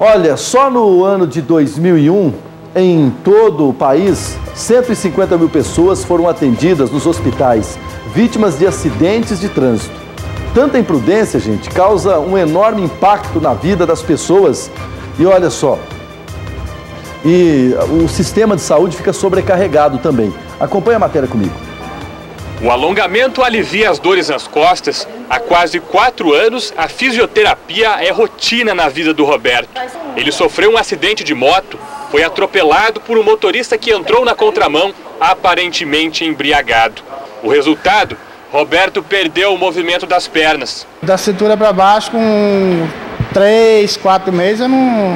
Olha, só no ano de 2001, em todo o país, 150 mil pessoas foram atendidas nos hospitais, vítimas de acidentes de trânsito. Tanta imprudência, gente, causa um enorme impacto na vida das pessoas. E olha só, o sistema de saúde fica sobrecarregado também. Acompanhe a matéria comigo. O alongamento alivia as dores nas costas. Há quase 4 anos, a fisioterapia é rotina na vida do Roberto. Ele sofreu um acidente de moto, foi atropelado por um motorista que entrou na contramão, aparentemente embriagado. O resultado? Roberto perdeu o movimento das pernas. Da cintura para baixo, com 3, 4 meses, eu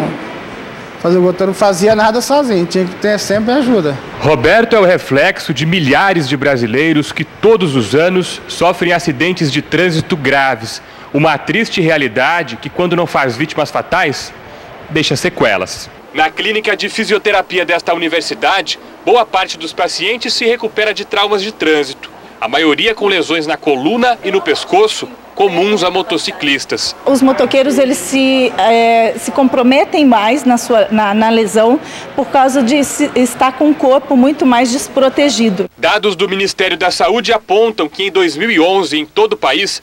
não fazia nada sozinho, tinha que ter sempre ajuda. Roberto é o reflexo de milhares de brasileiros que todos os anos sofrem acidentes de trânsito graves. Uma triste realidade que, quando não faz vítimas fatais, deixa sequelas. Na clínica de fisioterapia desta universidade, boa parte dos pacientes se recupera de traumas de trânsito. A maioria com lesões na coluna e no pescoço, comuns a motociclistas. Os motoqueiros eles se comprometem mais na lesão por causa de estar com o corpo muito mais desprotegido. Dados do Ministério da Saúde apontam que em 2011, em todo o país,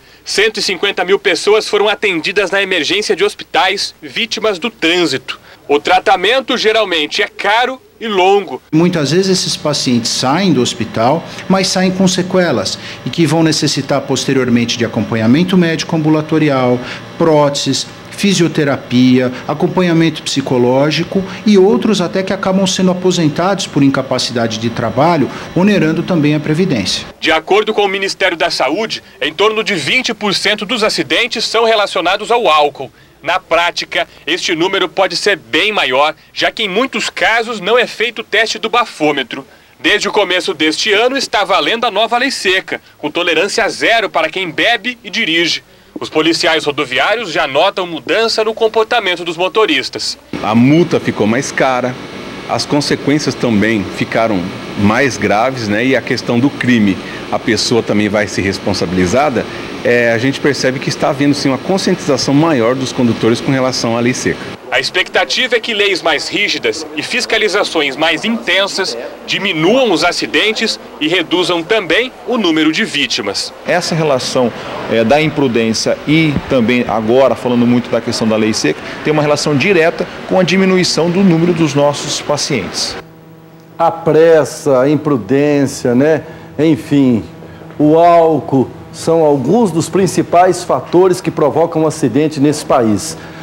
150 mil pessoas foram atendidas na emergência de hospitais vítimas do trânsito. O tratamento geralmente é caro e longo. Muitas vezes esses pacientes saem do hospital, mas saem com sequelas e que vão necessitar posteriormente de acompanhamento médico ambulatorial, próteses, fisioterapia, acompanhamento psicológico e outros até que acabam sendo aposentados por incapacidade de trabalho, onerando também a Previdência. De acordo com o Ministério da Saúde, em torno de 20% dos acidentes são relacionados ao álcool. Na prática, este número pode ser bem maior, já que em muitos casos não é feito o teste do bafômetro. Desde o começo deste ano está valendo a nova lei seca, com tolerância zero para quem bebe e dirige. Os policiais rodoviários já notam mudança no comportamento dos motoristas. A multa ficou mais cara, as consequências também ficaram mais graves, né? E a questão do crime, a pessoa também vai ser responsabilizada. A gente percebe que está havendo sim uma conscientização maior dos condutores com relação à lei seca. A expectativa é que leis mais rígidas e fiscalizações mais intensas diminuam os acidentes e reduzam também o número de vítimas. Essa relação da imprudência e também agora, falando muito da questão da lei seca, tem uma relação direta com a diminuição do número dos nossos pacientes. A pressa, a imprudência, né? Enfim, o álcool são alguns dos principais fatores que provocam um acidente nesse país.